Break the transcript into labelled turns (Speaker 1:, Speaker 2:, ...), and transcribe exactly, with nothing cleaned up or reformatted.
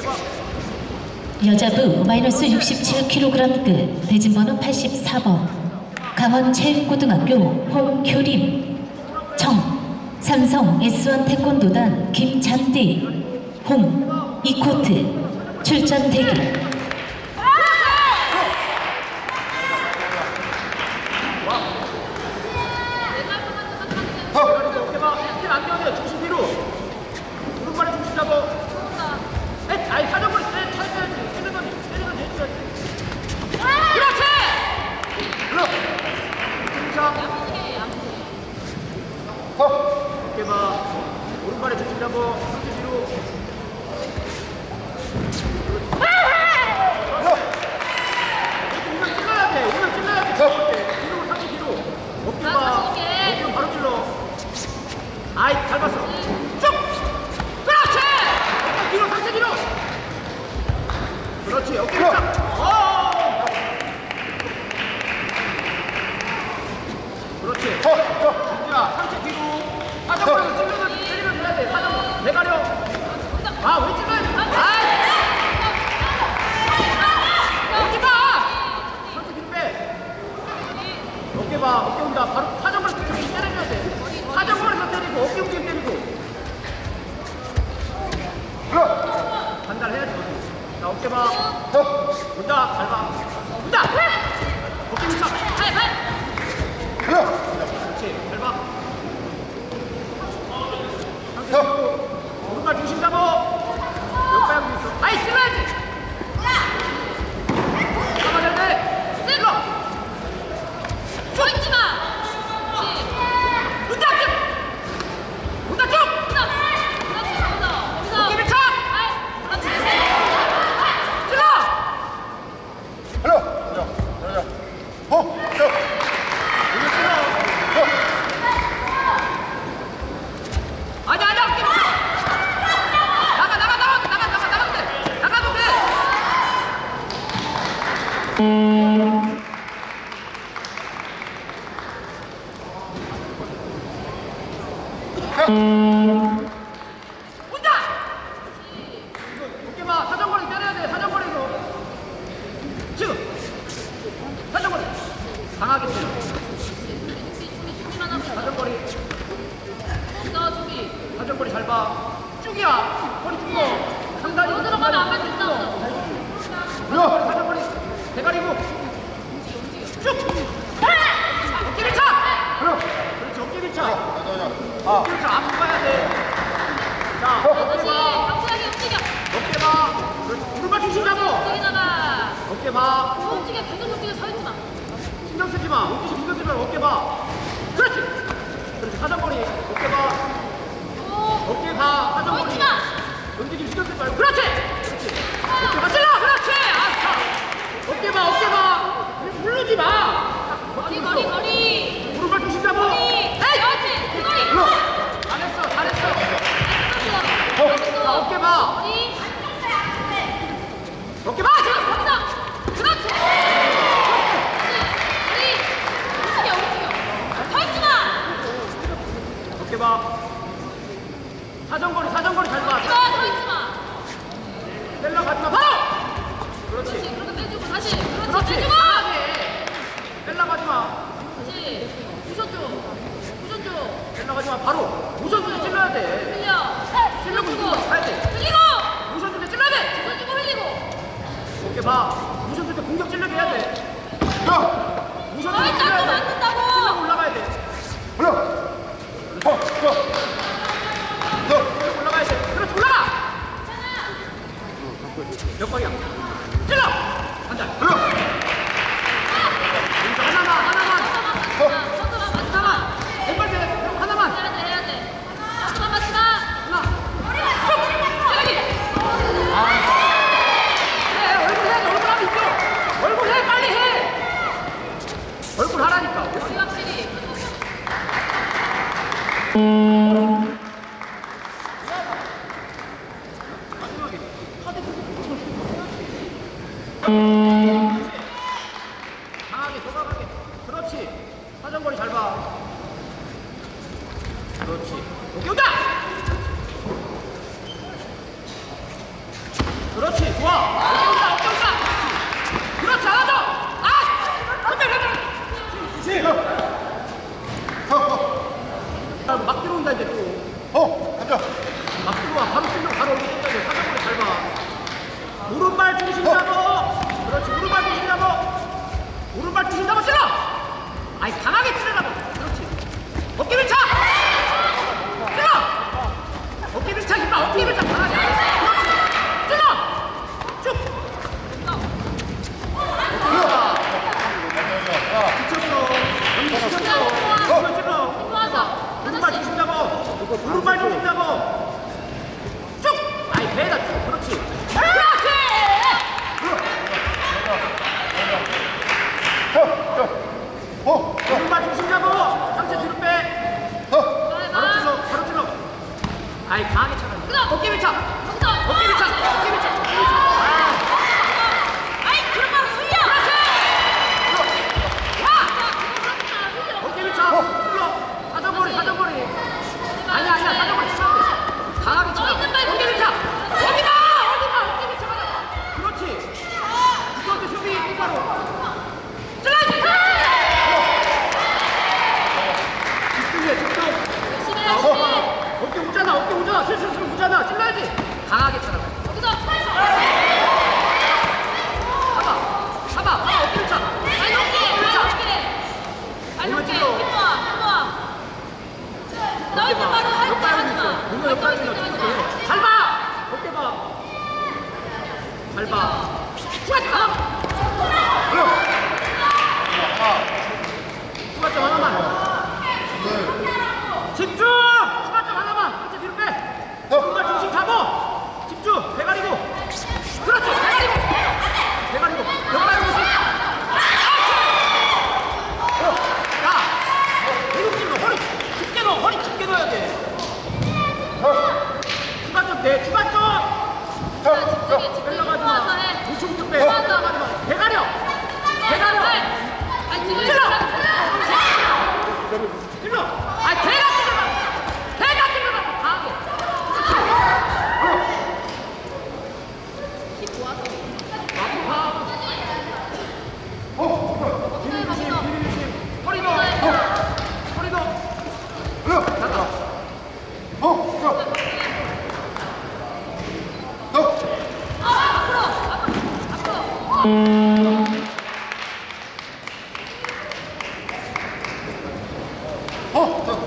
Speaker 1: 여자부 마이너스 육십칠 킬로그램급 대진번호 팔십사 번 강원체육고등학교 홍효림. 청 삼성 에스원 태권도단 김잔디. 홍 이 코트 출전 대기.
Speaker 2: 중심 뒤로 오른발에 중심 잡아. 에, 아이 사정거리 때 차야지. 때리더니 때리더니 해줘야지. 그렇지. 불러. 중심. 어깨 봐. 오른발에 중심 잡아. 중심 뒤로. 이렇게 오면 찔러야 돼. 오면 찔러야 돼. 뒤로 상체 뒤로. 어깨 봐. 어깨 바로 찔러. 아이 잘 봤어. 쭉! 그렇지! 어깨 뒤로 상체 뒤로. 그렇지. 어깨 밀착. 어! 그렇지. 민지야 상체 뒤로. 사정거리로 찔러서 때리면 돼야 돼. 사정 대가려. 아 왜 찔러야 돼? 아이! 오지 마! 상체 뒤로 빼. 어깨 봐. 어깨 온다. 바로 사정거리 때려줘야 돼. 사정거리에서 때리고 어깨 움직임 때리고. 단단해야지. 자 어깨 봐. 온다. 잘 봐. 온다. 어깨 밀착. 발 발. 그렇지. 잘 봐. 오른발 중심 잡아. 옆발하고 있어. 아이 쓸어야지. 잡아야 돼. 쓸어.
Speaker 3: 서 있지 마.
Speaker 2: 온다 쭉! 온다 쭉! 어깨 밀착! 찔러!
Speaker 4: 하나! 자, 자, 자. 호! 자!
Speaker 2: 여기 찔러! 아니 아니 어깨 밀착! 나가 나가 나가 나가 나가 나가도 돼! 나가도 돼! 온다! 어깨 봐. 사정거리 때려야 돼. 사정거리로. 지금. 사정거리. 강하게 때려. 사정거리. 사정거리 잘 봐. 쭉이야. 허리 쭉 거. 상단이.
Speaker 3: 너 들어가면 안 맞춘다.
Speaker 2: 사정거리 사정거리. 대가리고. 쭉. 어깨 밀착. 그렇지. 어깨 밀착.
Speaker 4: 아.
Speaker 2: 그렇죠. 앞으로 가야 돼. 자, 어깨 봐.
Speaker 3: 강수하게 움직여.
Speaker 2: 어깨 봐. 그렇지. 오른발 중심 잡아.
Speaker 3: 움직이다가.
Speaker 2: 어깨 봐.
Speaker 3: 움직여. 계속 움직여. 서 있지 마.
Speaker 2: 신경 쓰지 마. 움직이 신경 쓰지 말고 어깨 봐. 그렇지. 그렇지. 사정거리. 어깨 봐.
Speaker 3: 오.
Speaker 2: 어깨 봐.
Speaker 3: 서
Speaker 2: 사정거리.
Speaker 3: 있지 마.
Speaker 2: 움직임 신경 쓰지 말고. 그렇지. 그렇지. 어깨 봐. 찔러. 그렇지. 아, 어깨 봐. 어깨 봐. 누르지 마.
Speaker 3: 거리 거리 거리.
Speaker 2: 오른발 중심 잡아.
Speaker 3: 거리.
Speaker 2: 에이.
Speaker 3: 그렇지. 거리.
Speaker 2: 잘했어. 잘했어. 자, 어깨 봐.
Speaker 3: 거리.
Speaker 2: 어깨 봐. 지금.
Speaker 3: 거기다. 그렇지. 거리. 움직여 움직여. 서 있지 마.
Speaker 2: 어깨 봐. 사정거리. 사정거리 잘 봐.
Speaker 3: 이거 서 있지 마.
Speaker 2: 뺄러 가지 마. 바로.
Speaker 3: 그렇지.
Speaker 2: 그렇지.
Speaker 3: 그렇게 빼주고 다시. 그렇지.
Speaker 2: 그렇지.
Speaker 3: 빼주고.
Speaker 2: 강하게. 뺄러 가지 마.
Speaker 3: 다시. 쿠션 줘. 쿠션 줘.
Speaker 2: 뺄러 가지 마. 바로. 모션 중에 찔러야 돼.
Speaker 3: 흘려.
Speaker 2: 찔러고
Speaker 3: 흘리고.
Speaker 2: 있으면 가야 돼.
Speaker 3: 흘리고.
Speaker 2: 모션 중에 찔러야 돼.
Speaker 3: 흘리고 흘리고.
Speaker 2: 어깨 봐. 모션 줄 때 공격 찔러게 해야 돼. 모션
Speaker 3: 서
Speaker 2: 줄때
Speaker 3: 있다고
Speaker 2: 찔러야 돼.
Speaker 3: 맞는다고.
Speaker 2: 찔러고 올라가야 돼.
Speaker 4: 하나! 호! 자!
Speaker 2: 찔러고 올라가야 돼. 그렇지. 올라가. 몇 방이야? 찔러. 한자.
Speaker 4: 하나!
Speaker 2: 여기서 하나만. 하나만.
Speaker 3: 서서만 맞지 마.
Speaker 2: 하나만. 왼발 대 하나만.
Speaker 3: 해야 돼 해야 돼. 서서만 맞지 마.
Speaker 2: 하나.
Speaker 3: 저기.
Speaker 2: 해. 얼굴 해. 얼굴 하면 있죠. 얼굴 해. 빨리 해. 얼굴 하라니까.
Speaker 3: 우리 확실히.
Speaker 2: 마지막에 카드 강하게 돌아가게. 그렇지. 사정거리 잘 봐. 그렇지. 오케이 온다. 그렇지, 좋아. 어깨 온다, 어깨 온다. 그렇지, 하나 더. 아! 한대 가자. 그렇지. 아, 막 들어온다, 이제 또.
Speaker 4: 어, 앉아.
Speaker 2: 막 들어와. 바로 찔러, 바로 얼굴 찔러. 사정거리 잘 봐. 오른발 중심 잡아. 그렇지, 오른발 중심 잡아. 오른발 중심 잡아, 찔러. 아이, 강하게 찔러라고. 그렇지. 어깨 밀착. 찔러. 어깨 밀착, 임마. 어깨 밀착 강하게. 그렇지. 찔러. 쭉. 지쳤어. 언니 지쳤어. 오른발 찔러.
Speaker 3: 좋아서.
Speaker 2: 오른발 중심 잡아. 오른발 중심 잡아. 쭉. 아이, 배에다 쭉. 그렇지. 그렇지.
Speaker 4: 어,
Speaker 2: 오른발 중심 잡아. 상체 뒤로 빼. 바로 찔러. 바로 찔러. 아이, 강하게 차가. 어깨 밀착. 어깨 밀착. 어깨 밀착. 어깨 밀착.
Speaker 3: 아이 그런 말 흘려.
Speaker 2: 어깨 밀착. 흘러. 사정거리, 사정거리. 아니야, 아니야. 사정거리 치면 돼. 강하게 쳐.
Speaker 3: 있는 발
Speaker 2: 어깨 밀착. 어디가? 어디가? 어깨 밀착 하자. 그렇지. 두 번째 수비 똑바로. 찔러야지. 집중해, 집중.
Speaker 3: 열심히
Speaker 2: 자,
Speaker 3: 해야지.
Speaker 2: 어깨, 어깨 오잖아, 어깨 오잖아. 슬슬 오잖아. 찔러야지. 강하게 쳐라.
Speaker 3: 여기서.
Speaker 2: 잡아. 잡아. 어깨 밀착.
Speaker 3: 아니 어깨.
Speaker 2: 밀착.
Speaker 3: 어깨. 아니
Speaker 2: 몸을
Speaker 3: 어깨.
Speaker 2: 찔러.
Speaker 3: 힘 모아. 힘 모아. 너 있는 말은 할때 하지 마.
Speaker 2: 눈을 옆에 있는 거 잘 봐. 어깨 봐. 잘 봐. 추가점 하나. 추가점 하나만. 집중. 추가점 하나만. 그렇지, 뒤로 빼. 오른발 중심 잡아. 집중. 대가리고. 그렇지, 대가리고. 대가리고. 옆발 중심. 야, 대륙 찔러. 허리 깊게 넣어. 허리 깊게 넣어야 돼. 추가점 돼. 추가점.
Speaker 3: 집중해. 집중해.
Speaker 2: 끌려가지
Speaker 3: 모아서
Speaker 2: 마.
Speaker 3: 해.
Speaker 2: 우측 좀 빼.
Speaker 3: 모아서.
Speaker 2: 끌려가지 마. 대가려. 대가려.
Speaker 3: 아니 지금
Speaker 2: 찔러. 찔러. 아, 대가 찔러라. 대가 찔러라. 강하게.
Speaker 3: 힘 모아서.
Speaker 2: 아파.
Speaker 3: 엉덩이 맞춰.
Speaker 2: 허리 넣어. 허리 넣어. 나가.
Speaker 4: 어, 자.
Speaker 3: 앞으로. 앞으로. 앞으로.
Speaker 4: 어, 자.